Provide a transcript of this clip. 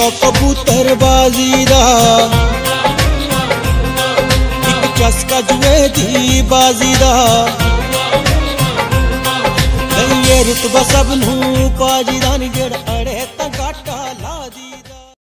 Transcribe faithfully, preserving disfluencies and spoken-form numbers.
कबूतरबाजी दा इक चस्का जुए दी बाजी दा ये रुतबा सब नू पाजी दा